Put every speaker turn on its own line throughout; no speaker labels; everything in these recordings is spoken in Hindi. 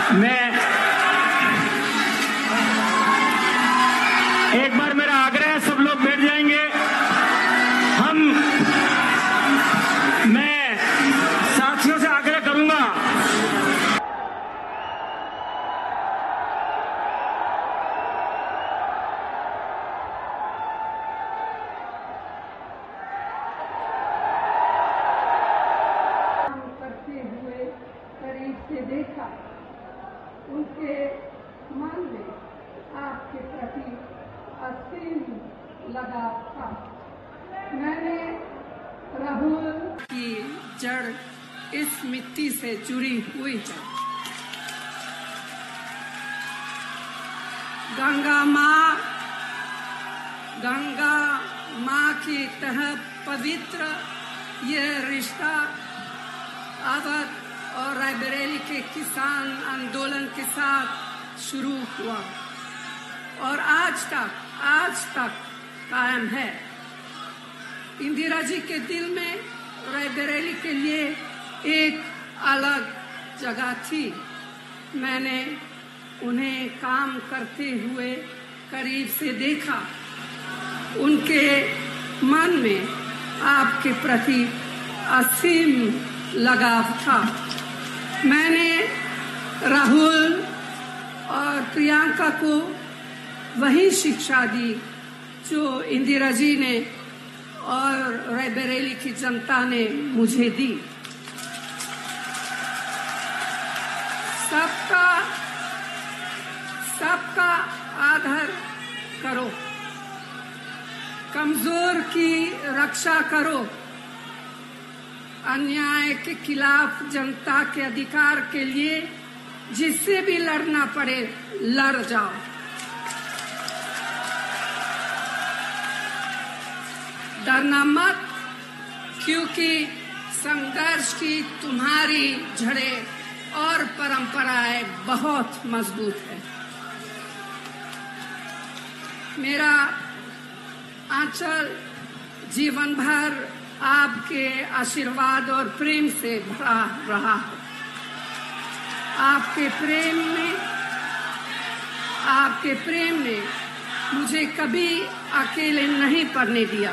मैं एक बार मेरा आग्रह है, सब लोग बैठ जाएंगे। मैं साथियों से आग्रह करूंगा,
करते हुए करीब से देखा, उनके मन में आपके प्रति असीम लगाव था। मैंने राहुल की जड़ इस मिट्टी से जुड़ी हुई है। गंगा माँ की तरह पवित्र ये रिश्ता अवध और रायबरेली के किसान आंदोलन के साथ शुरू हुआ और आज तक कायम है। इंदिरा जी के दिल में रायबरेली के लिए एक अलग जगह थी। मैंने उन्हें काम करते हुए करीब से देखा, उनके मन में आपके प्रति असीम लगाव था। मैंने राहुल और प्रियंका को वही शिक्षा दी जो इंदिरा जी ने और रायबरेली की जनता ने मुझे दी। सबका आदर करो, कमजोर की रक्षा करो, अन्याय के खिलाफ जनता के अधिकार के लिए जिससे भी लड़ना पड़े लड़ जाओ। डरना मत, क्योंकि संघर्ष की तुम्हारी जड़ें और परंपराएं बहुत मजबूत है। मेरा आंचल जीवन भर आपके आशीर्वाद और प्रेम से भरा रहा है। आपके प्रेम ने मुझे कभी अकेले नहीं पड़ने दिया।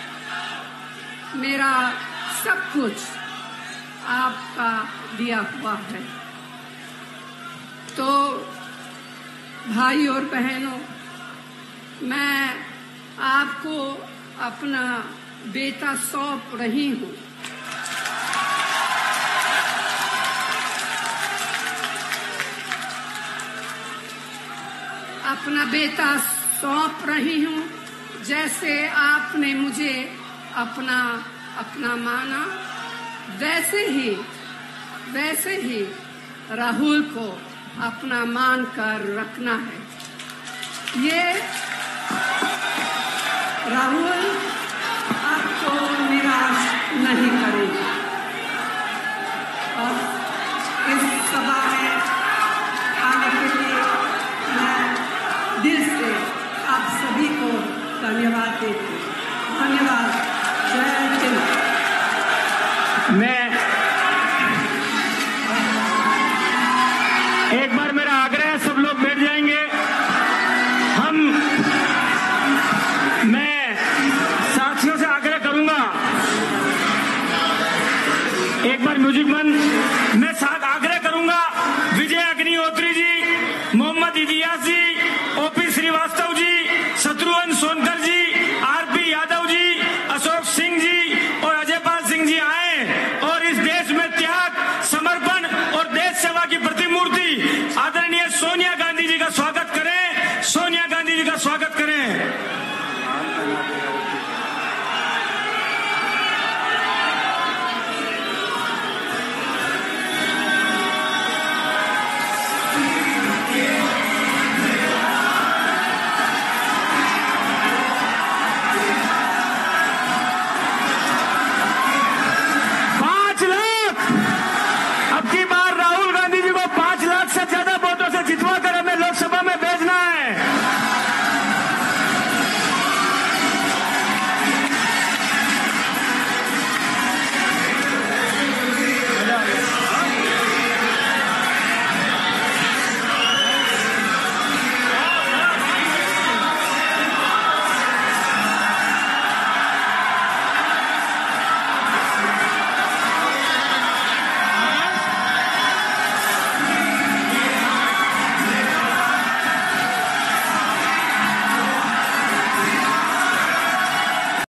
मेरा सब कुछ आपका दिया हुआ है। तो भाई और बहनों, मैं आपको अपना बेटा सौंप रही हूँ। अपना बेटा सौंप रही हूँ, जैसे आपने मुझे अपना माना, वैसे ही राहुल को अपना मान कर रखना है। ये राहुल आपको निराश नहीं करेगा। और इस सभा में आने के लिए मैं दिल से आप सभी को धन्यवाद देती हूँ। धन्यवाद। जय हिंद।
मैं एक बार मेरा आग्रह है, सब लोग बैठ जाएंगे। मैं साथियों से आग्रह करूंगा, एक बार म्यूजिक बंद। मैं साथ आग्रह करूंगा, विजय अग्निहोत्री जी, मोहम्मद इलियास जी, ओपी श्रीवास्तव जी, शत्रुघ्न सोनकर जी, आरपी यादव जी, अशोक सिंह जी और अजयपाल सिंह जी आए और इस देश में